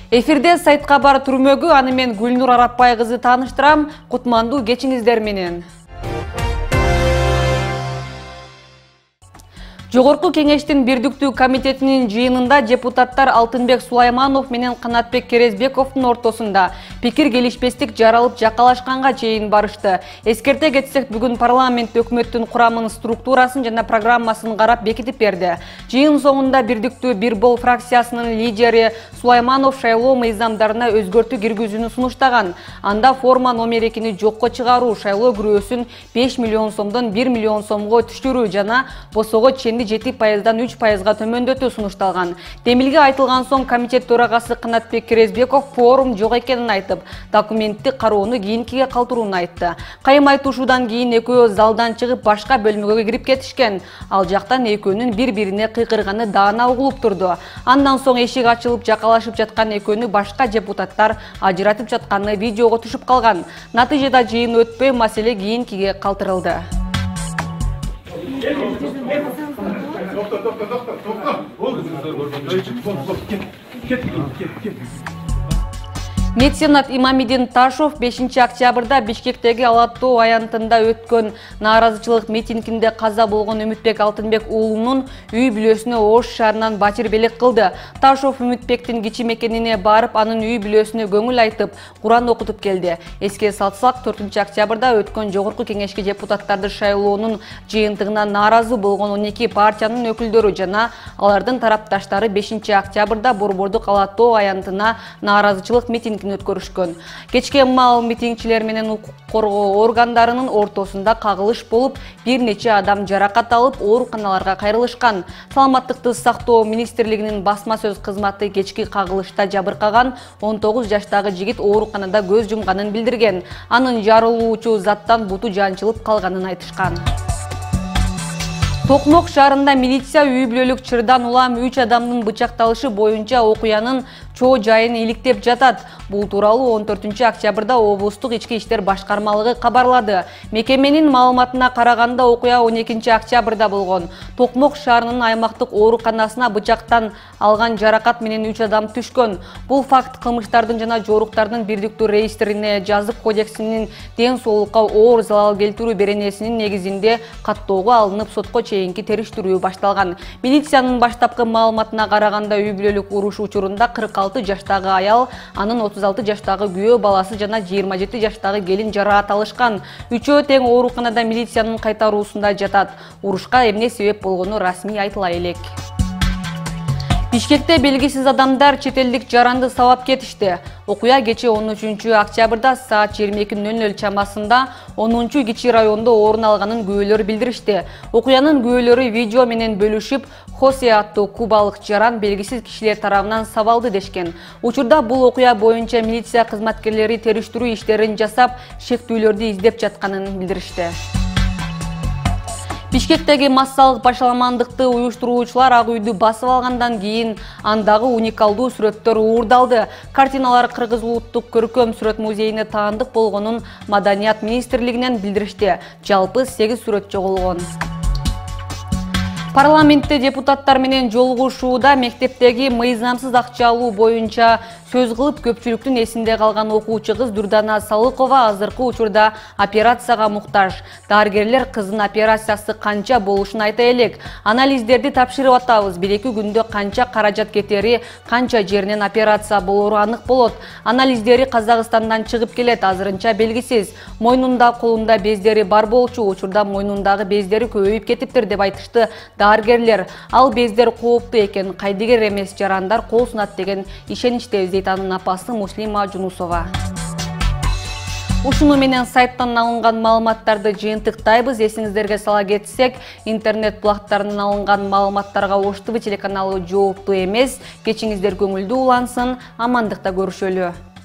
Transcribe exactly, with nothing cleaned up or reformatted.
Эфирде сайт кабар түрмөгү, аны мен Гүлнур Арапбай кызы тааныштырам. Кутмандуу кечиңиздер менен. Жогорку кеңештин бирдиктүү комитетинин жыйынында депутаттар Алтынбек Сулайманов менен Канатбек Керезбековдун ортосунда пикир келишпестик жаралып жакалашканга чейин барышты. Эскерте кетсек, бүгүн парламент өкмөттүн курамынын структурасын жана программасын карап бекитип берди. Жыйын соңунда бирдиктүү Бир Бол фракциясынын лидери Сулайманов шайлоо мыйзамдарына өзгөртүү киргизүүнү сунуштаган. Анда форма номер экини жокко чыгаруу, шайлоо күрөөсүн беш миллион сомдон бир миллион сомго түштүрүү жана босого жети пайыздан үч пайызга төмөндөтүү сунушталган. Демилге айтылган соң комитет төрагасы Канатбек Керезбеков форум жок экенин айтып, документти кароону кийинкиге калтырууну айтты. Кайым айтышуудан кийин экөө залдан чыгып башка бөлмөгө кирип кетишкен. Ал жактан экөөнүн бири-бирине кыйкырганы даана угулуп турду. Андан соң эшик ачылып жакалашып жаткан экөөнү башка депутаттар ажыратып жатканы видеого түшүп калган. Натыйжада жыйын өтпөй, маселе кийинкиге калтырылды. Doktor, doktor, doktor, doktor. Меценат Имамидин Ташов бешинчи октябрда Бишкектеги Алатоо аянтында өткөн нааразычылык митингинде каза болгон Үмүтбек Алтынбек уулунун үй бүлөсүнө Ош шаарынан батир белек кылды. Ташов Үмүтбектин кичи мекенине барып, анын үй бүлөсүнө көңүл айтып, Куран окутуп келди. Эске салсак, төртүнчү октябрда өткөн жогорку кеңешке депутаттарды шайлоонун жыйынтыгына нааразы болгон он эки партиянын өкүлдөрү жана алардын тарапташтары бешинчи октябрда Борбордук Алатоо аянтына нааразычылык митинг өткөрүшкөн. Кечке маал митингчилер менен укук коргоо органдарынын ортосунда кагылыш болуп, бир нече адам жаракат алып, ооруканаларга кайрылышкан. Саламаттыкты сактоо министрлигинин басма сөз кызматы кечки кагылышта жабыркаган он тогуз жаштагы жигит ооруканада көз жумганын билдирген. Анын жарылуучу заттан буту жанчылып калганын айтышкан. Токмок шаарында милиция үй бүлөлүк чырдан улам үч адамдын бычакталышы боюнча окуянын чоо жайын иликтеп жатат. Бул тууралуу он төртүнчү октябрда облустук ички иштер башкармалыгы кабарлады. Мекеменин маалыматына караганда, окуя он экинчи октябрда болгон. Токмок шаарынын аймактык ооруканасына бычактан алган жаракат менен үч адам түшкөн. Бул факт кылмыштардын жана жоруктардын бирдиктүү реестрине жазып кодексинин ден соолукка оор залал келтирүү беренесинин негизинде каттоого алынып, сотко чейинки териштирүү башталган. Милициянын баштапкы маалыматына караганда, үй бүлөлүк уруш учурунда кырк алты жаштагы аял, анын отуз алты жаштагы күйөө баласы жана жыйырма жети жаштагы келин жараат алышкан. Үчөө тең ооруканада милициянын кайтаруусунда жатат. Урушка эмне себеп болгону расмий айтыла элек. Бишкекте белгисиз адамдар чет элдик жаранды сабап кетишти. Окуя кече он үчүнчү октябрда саат жыйырма эки нөл нөл чамасында онунчу кичи райондо орун алганын күбөлөр билдиришти. Окуянын күбөлөрү видео менен бөлүшүп, Хосе аттуу кубалык жаран белгисиз кишилер тарабынан сабалды дешкен. Учурда бул окуя боюнча милиция кызматкерлери териштирүү иштерин жасап, шектүүлөрдү издеп жатканын билдиришти. Бишкектеги массалык башаламандыкты уюштуруучулар ак үйдү басып алгандан кийин андагы уникалдуу сүрөттөр уурдалды. Картиналар Кыргыз улуттук көркөм сүрөт музейине таандык болгонун Маданият министрлигинен билдиришти. Жалпы сегиз сүрөт жоголгон. Парламентте депутаттар менен жолугушууда мектептеги мыйзамсыз акча алуу боюнча сөз кылып, көпчүлүктүн эсинде калган окуучу кыз Дурдана Салыкова азыркы учурда операцияга муктаж. Дарыгерлер кыздын операциясы канча болушун айта элек. Анализдерди тапшырып атабыз. бир-эки күндө канча каражат кетери, канча жеринен операция болору анык болот. Анализдери Казакстандан чыгып келет, азырынча белгисиз. Мойнунда, колунда бездери бар болчу, учурда мойнундагы бездери көбөйүп кетиптир деп айтышты дарыгерлер. Ал бездер кооптуу экен, кайдыгер эмес, жарандар кол сунат деген ишеничте, дейт анын апасы Муслима Жунусова. Ушуну менен сайттан алынган маалыматтарды жыйынтыктайбыз. Эсиңиздерге сала кетсек, интернет булактарынан алынган маалыматтарга Ош ТВ телеканалы жооптуу эмес. Кечиңиздер көңүлдүү улансын, амандыкта көрүшөлү.